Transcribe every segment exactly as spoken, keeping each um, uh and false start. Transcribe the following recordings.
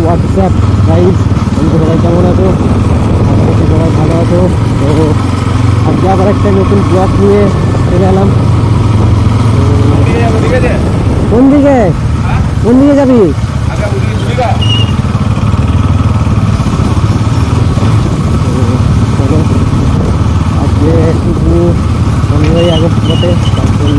WhatsApp guys. আমি তো সবাই কেমন আছো? আশা করছি সবাই ভালো আছো। তো আজকে আবার একটা নতুন ব্লগ নিয়ে চলে এলাম। কোন দিকে কোন দিকে যাবি? চলো আজকে একটু পনেরোই আগস্ট বটে, তার জন্য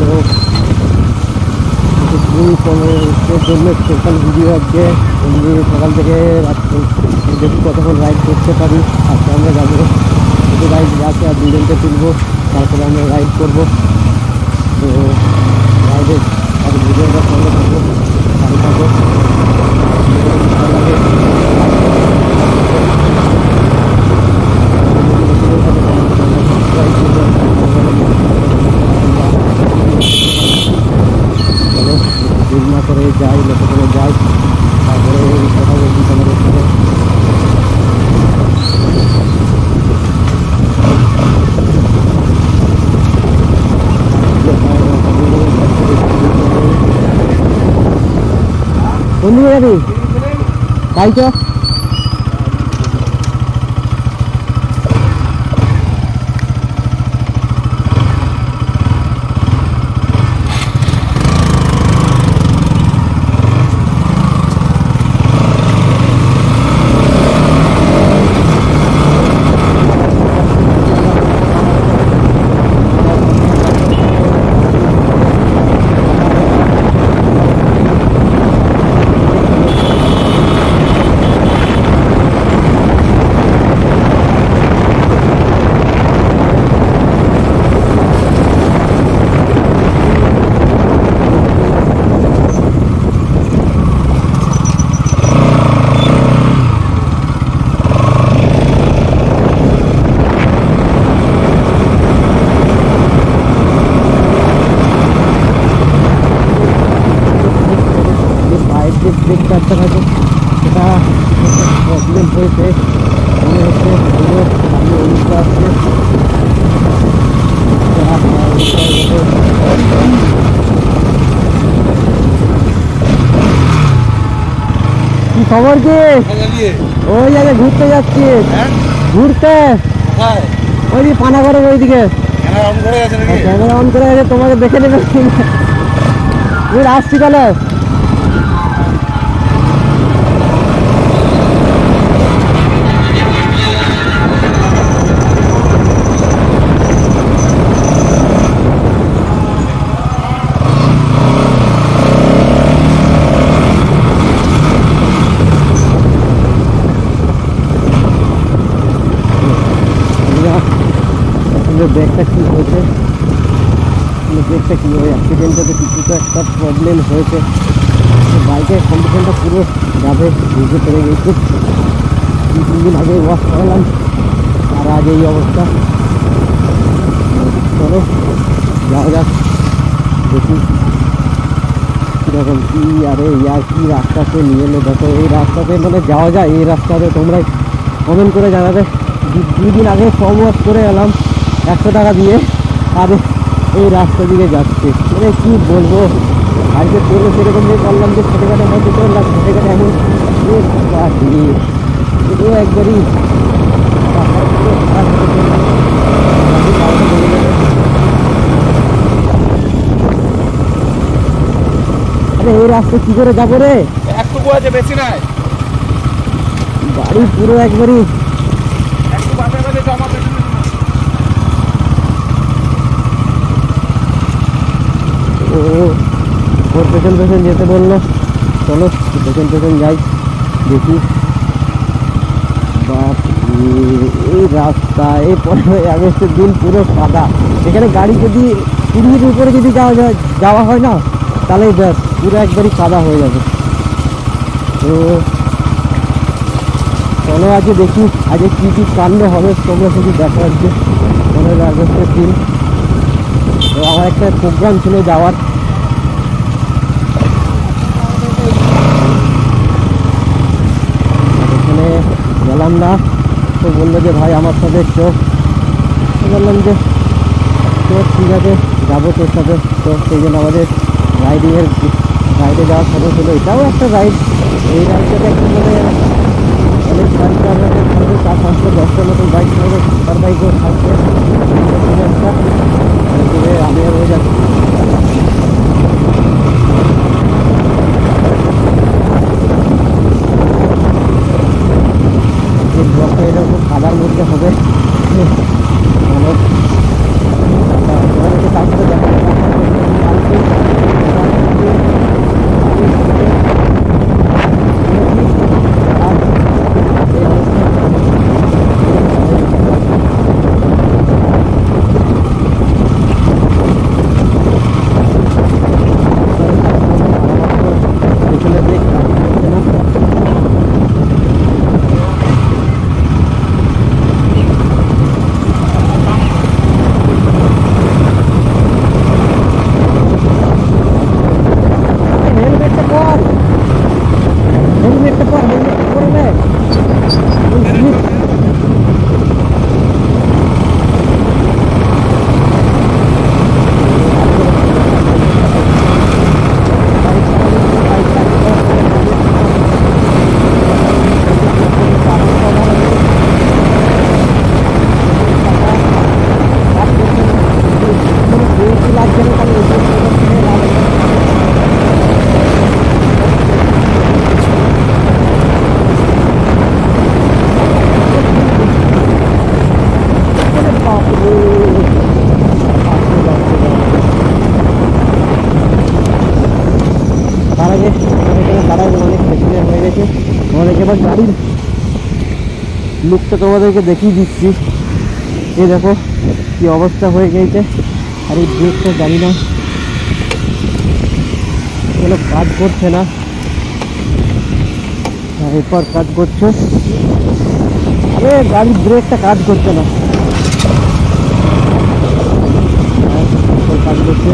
পনেরোর জন্য স্পেশাল ভিডিও আজকে। এমনি সকাল থেকে রাত্রে দেখি কতক্ষণ রাইড করতে পারি। আজকে আমরা যাবো দুটো রাইড আছে, আর দুজনকে তুলবো, তারপরে আমরা রাইড করবো। তো রাইডের আর ভিডিওটা সঙ্গে থাকবো, সাথে থাকবো। করে যাই লোকেশনে যাই, তারপরে কথা বলছি তোমাদের সাথে। কোন দিকে যাবি? তাই তো দেখতে একটা থাকে, সেটা প্রবলেম হয়েছে। মনে হচ্ছে পুরো সামনে উড়িষ্যা আসছে। কি খবর? কি ওই জায়গায় ঘুরতে যাচ্ছি, ঘুরতে ওই দিকে পানাগড়ের ওইদিকে ক্যামেরা অন করে গেছে, তোমাকে দেখে নেবে। তুই আসছি তাহলে। ব্রেকটা কী হয়েছে, ব্রেকটা কী হয়, অ্যাক্সিডেন্টটাতে কিছু তো একটা প্রবলেম হয়েছে। বাইকের কন্ডিশনটা পুরো যাবে, বুঝতে পেরে গেছি। দু তিন দিন আগে ওয়াশ করালাম, আর আজ এই অবস্থা। চলো যাওয়া যাক, দেখি কীরকম কী। আরে ইয়ার কী রাস্তাতে নিয়ে এলো দেখো, এই রাস্তাতে মানে যাওয়া যায়? এই রাস্তাতে তোমরা কমেন্ট করে জানাবে। দুই দিন আগে ফর্ম ওয়াশ করে এলাম একশো টাকা দিয়ে, আর এই রাস্তা দিকে যাচ্ছে। মানে কী বলবো, আজকে তোলে সেরকম দিয়ে করলাম যে ছোটো খাটো মতো করলাম, ছোটো খাটো এমন এটাও একবারই। আরে এই রাস্তা কী করে যাবো রে? একটুকু আছে, বেশি নাই। গাড়ি পুরো একবারই ও ওর পেছন পেছন যেতে বললো। চলো পেছন পেছন যাই, দেখি। বাপ এই রাস্তা, এই পনেরোই আগস্টের দিন পুরো কাদা। এখানে গাড়ি যদি কুড়ির উপরে যদি যাওয়া যায় যাওয়া হয় না, তাহলে ব্যাস পুরো একবারই কাদা হয়ে যাবে। তো চলো আজকে দেখি আজকে কী কী কাণ্ড হবে, তোমরা শুধু দেখো। আজকে পনেরোই আগস্টের দিন তো আমার একটা প্রোগ্রাম ছিল যাওয়ার। এখানে গেলাম না, তো বললো যে ভাই আমার সাথে চো। বললাম যে তো ঠিক আছে যাবো তোর সাথে। তো সেই জন্য আমাদের রাইডিংয়ের রাইডে যাওয়ার সাথে ছিল, এটাও একটা রাইড এই রাস্তাটা একটু মানে অনেক বাইক রাইডারদের থাকবে, চার পাঁচটা দশটার মতন বাইক থাকবে, সুপার বাইকও থাকবে। একটা আমি আর হয়ে যাচ্ছি। এই ব্লকটা এরকম কাদার মধ্যে হবে, তোমাদেরকে তারপরে দেখা এবার গাড়ির লুকটা তোমাদেরকে দেখিয়ে দিচ্ছি। এই দেখো কি অবস্থা হয়ে গেছে। আর এই ব্রেকটা জানি না কোনো কাজ করছে না, এরপর কাজ করছে। আরে গাড়ির ব্রেকটা কাজ করছে না, কাজ করছে।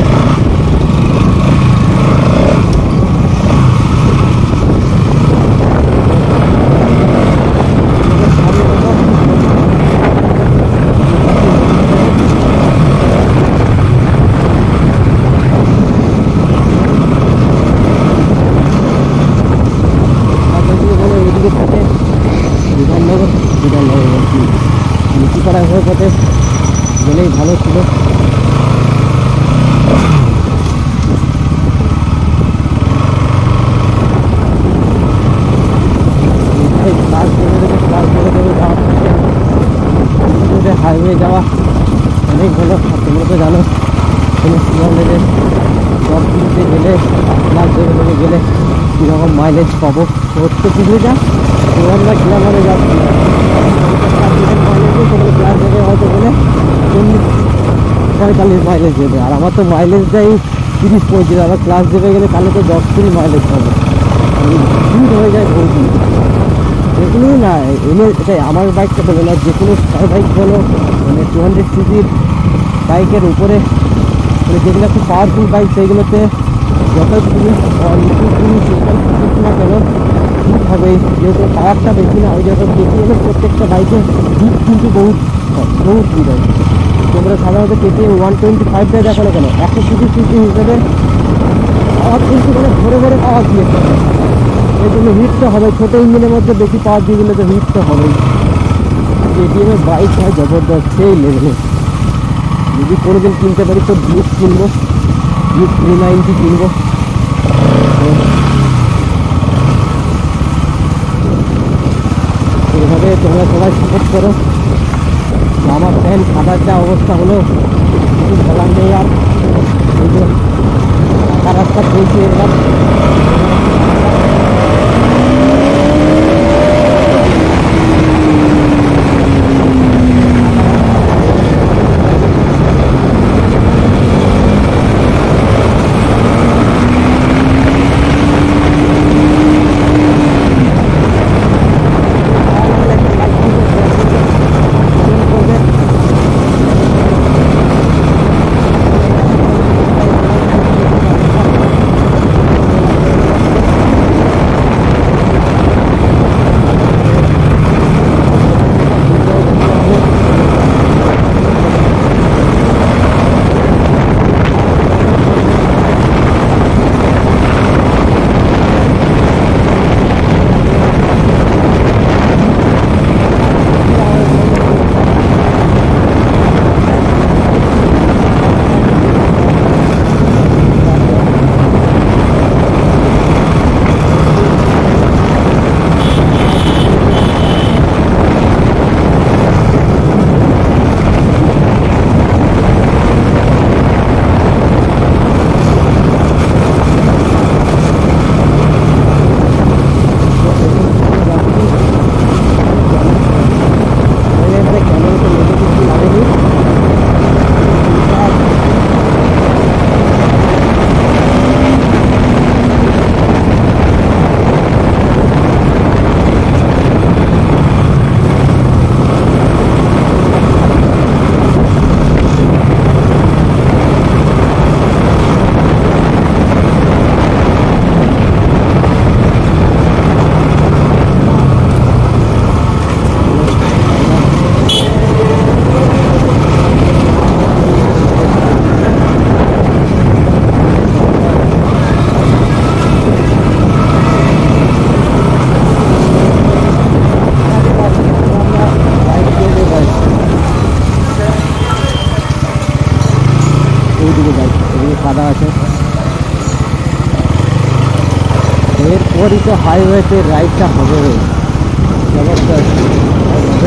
মুচিপাড়া হয়ে পথে গেলেই ভালো ছিল। হাইওয়ে যাওয়া অনেক ভালো। তোমরা তো জানো কোনো কলেজে জব কিনতে গেলে ক্লাস দেবে গেলে কীরকম মাইলেজ পাবো। ওর তো কিছু যা আমরা গ্রামারে যাচ্ছি, ক্লাস দেবে হয়তো গেলে চল্লিশ পঁয়তাল্লিশ মাইলেজ দেবে। আর আমার তো মাইলেজ দেয় তিরিশ পঁয়ত্রিশ, আবার ক্লাস দেবে গেলে তাহলে তো দশ কুড়ি মাইলেজ পাবে। স্পিড হয়ে যায় বলছি। যেগুলো না এনে এটাই আমার বাইকটা বলো না, যে কোনো স্টার বাইক বলো, মানে টু হান্ড্রেড সিসির বাইকের উপরে মানে যেগুলো একটু পাওয়ারফুল বাইক সেইগুলোতে যত তুমি তুমি সিস্টেম না কেন হিট হবে, যেহেতু পাওয়ারটা বেশি না। ওই যখন কেটিএমের প্রত্যেকটা বাইকে হিট কিন্তু বহুত বহুত হিট হয়। তোমরা সাধারণত কেটিএম ওয়ান টোয়েন্টি ফাইভটা দেখো না কেন, একশো সিসি সিসি হিসেবে পাওয়ার কিন্তু মানে ভরে ভরে পাওয়ার দিয়েছে। এই জন্য হিটটা হবে, ছোটো ইঞ্জিনের মধ্যে বেশি পাওয়ার দিয়ে দিলে তো হিট তো হবেই। কেটিএমের বাইক হয় জবরদস্ত সেই লেভেলে। যদি কোনোদিন কিনতে পারি তো ডিউক কিনবো, ডিউক থ্রি নাইনটি কিনবো। এইভাবে তোমরা সবাই সাপোর্ট করো। আমার ফ্যান খাবার যা অবস্থা হলো কিছু বলার নেই। আর এই যে রাস্তা চলছে এবার অবরিত হাইওয়েতে রাইডটা হবে জবরদস্ত হবে।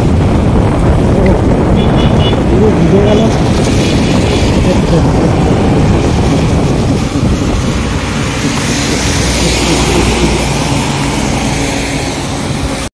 ভিজে গেল।